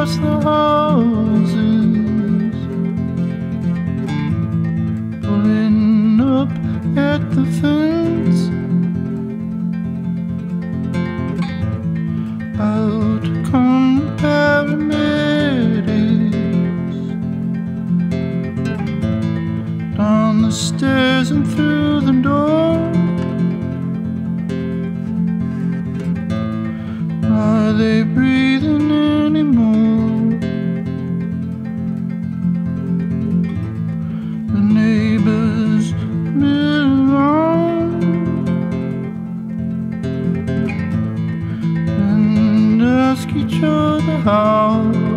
across the houses, pulling up at the fence. Out come the paramedics, down the stairs and through the door. Are they breathing anymore? The neighbors mill on and ask each other how.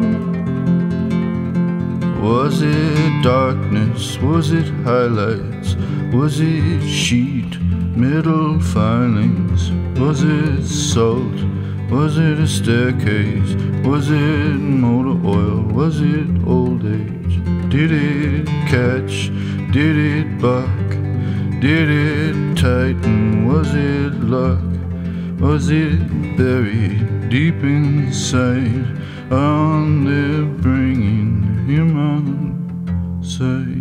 Was it darkness? Was it highlights? Was it sheet metal filings? Was it salt? Was it a staircase? Was it motor oil? Was it old age? Did it catch? Did it buck? Did it tighten? Was it luck? Was it buried deep inside? On there bringing him outside?